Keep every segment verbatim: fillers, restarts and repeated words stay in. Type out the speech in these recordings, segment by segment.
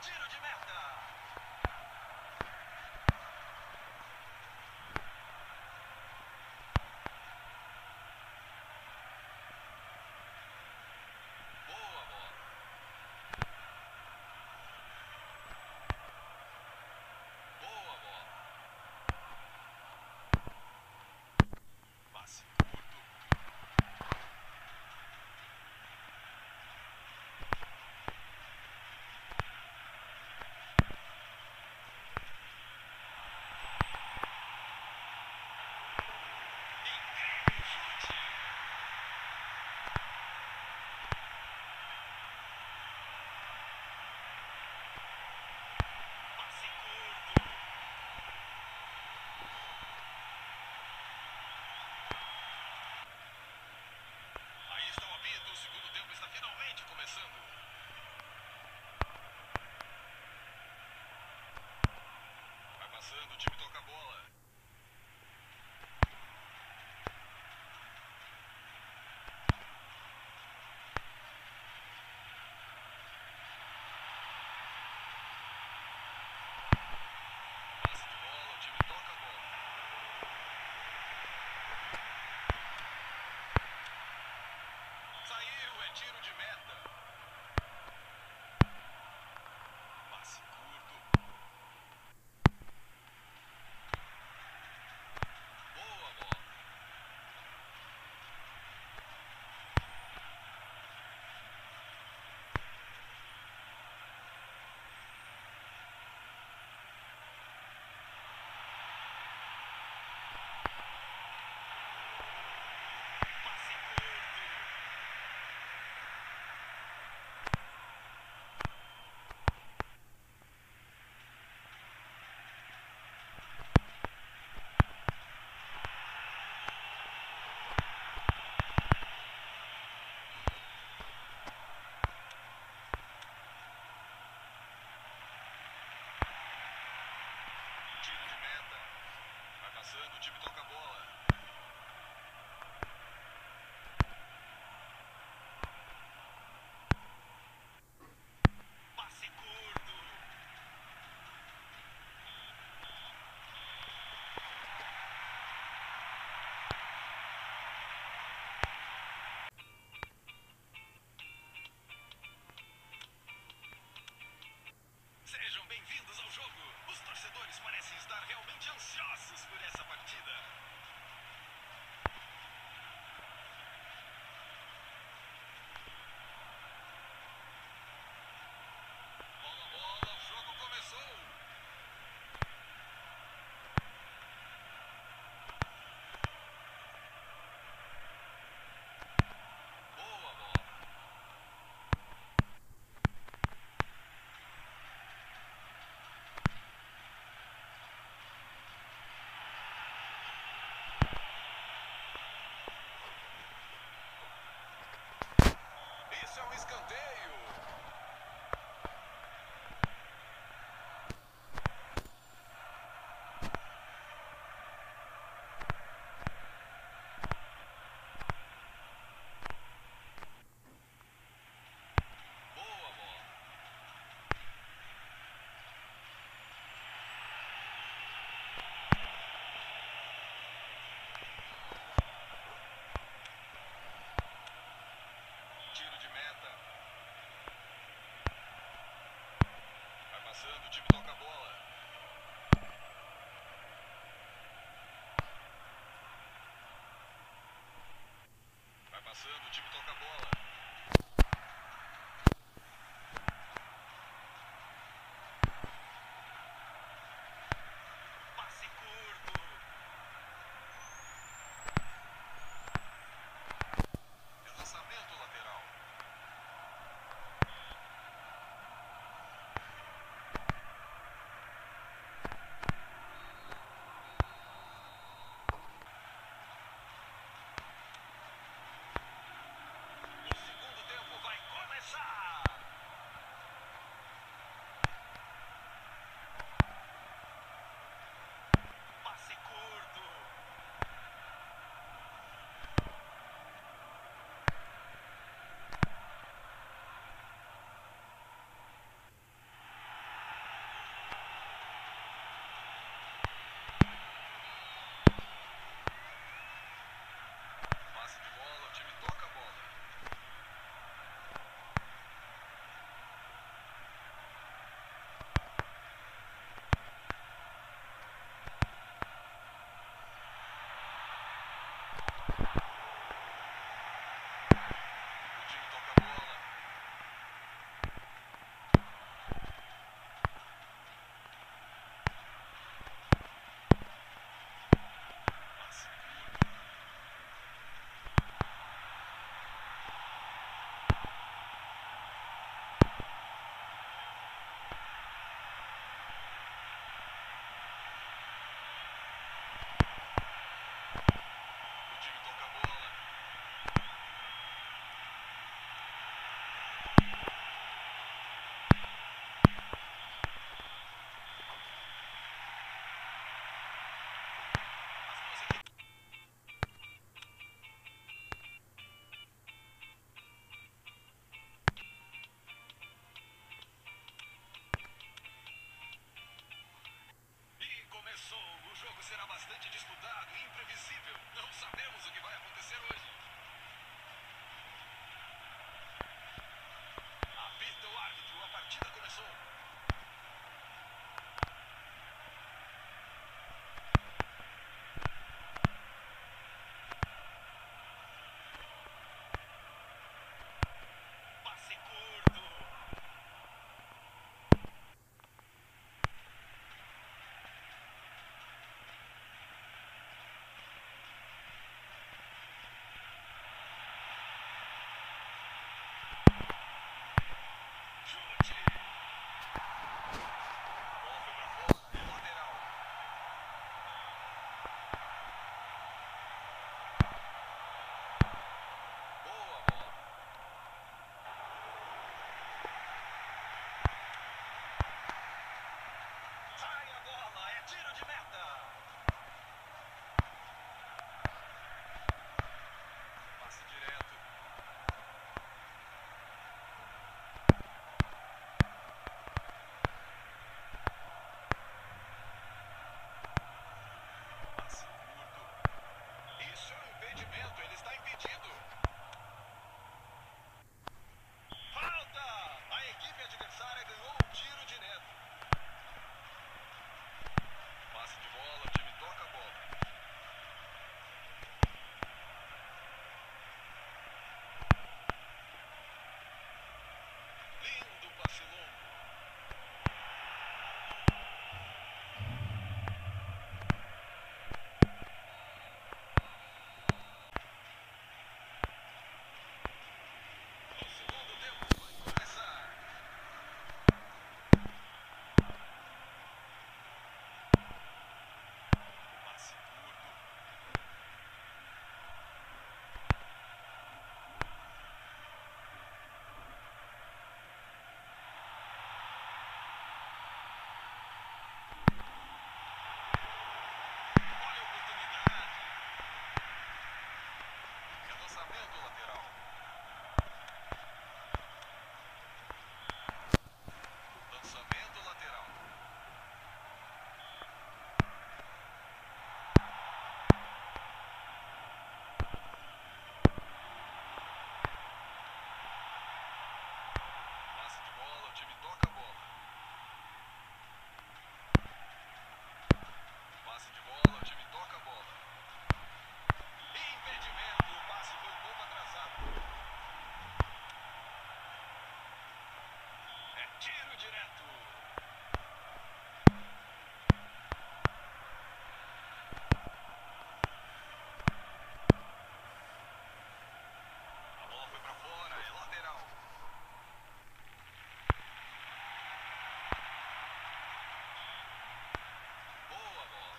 Tiro de meta. Boa bola. Boa bola. Passe curto. Incrível chute. Passe curto. Aí está o apito, o segundo tempo está finalmente começando. Vai passando, o time toca a bola. Passe de bola, o time toca a bola. Saiu, é tiro de meta. Passe curto. Boa bola. Passe curto. Tiro de meta. Vai passando, o time toca a bola. Passe curto. Sejam bem-vindos ao jogo. Os torcedores parecem estar realmente ansiosos por essa partida. Bola, bola, o jogo começou. Boa bola. Isso é um escanteio. Boa bola. Tiro de meta. Vai passando, o time toca a bola. Vai passando, o time toca a bola. Passe curto. É lançamento lateral. bastante disputado e imprevisível. Não sabemos o que vai acontecer hoje. Apita o árbitro, a partida começou. Passe curto. Chute. A bola foi pra fora, é lateral. Boa bola. Sai a bola, é tiro de meta. Passe direto. Passe curto. Isso é um impedimento, ele está impedido. Falta! A equipe adversária ganhou um tiro de meta. Passe de bola, o time toca a bola. Lindo passe longo. O segundo tempo vai começar. Passe curto. Olha a oportunidade. É lançamento lateral. Lançamento lateral. Passe de bola, o time toca a bola. Passe de bola, o time toca a bola. Impedimento, o passe foi um pouco atrasado. É tiro direto. A bola foi pra fora, é lateral. Boa bola.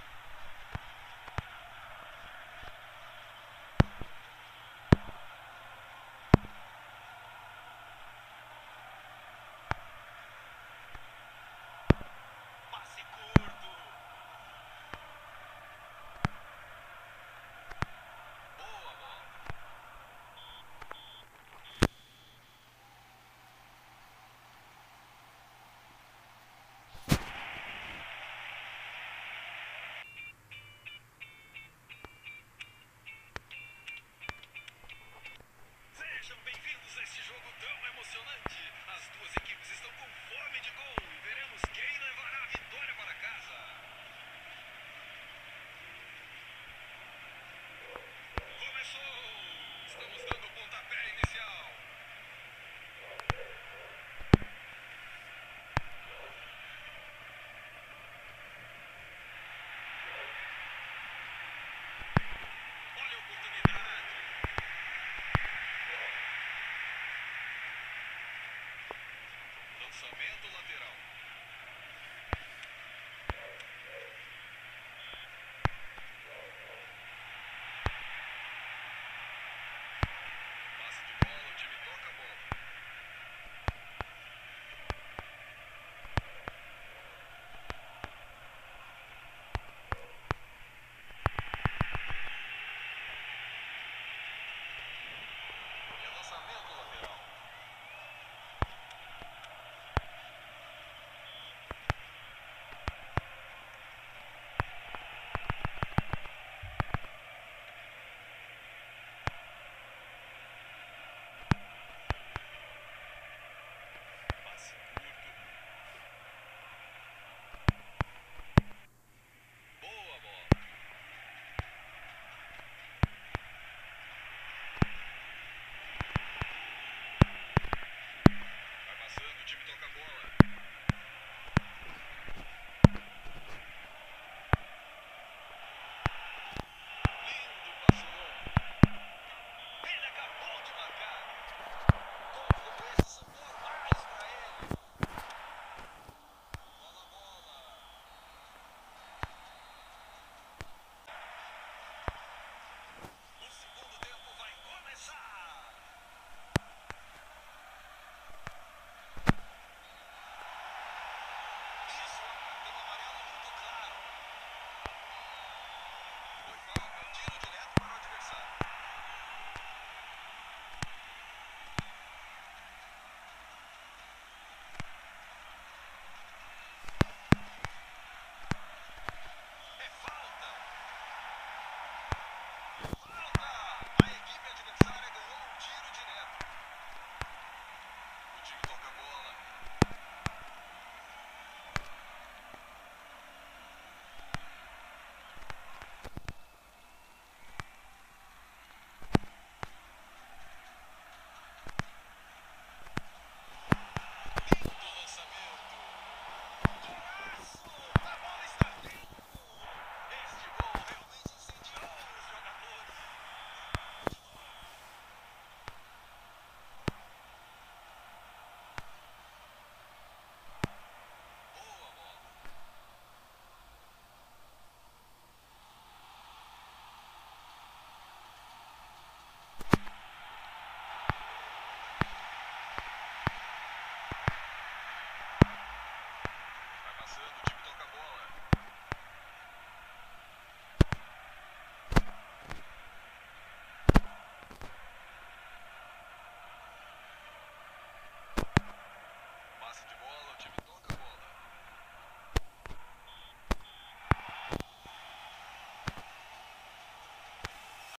Passe curto. Boa bola. Sejam bem-vindos a este jogo tão emocionante. As duas equipes estão com fome de gol e veremos quem levará a vitória para casa. Começou! Estamos dando o pontapé inicial. Olha a oportunidade. Lançamento lateral.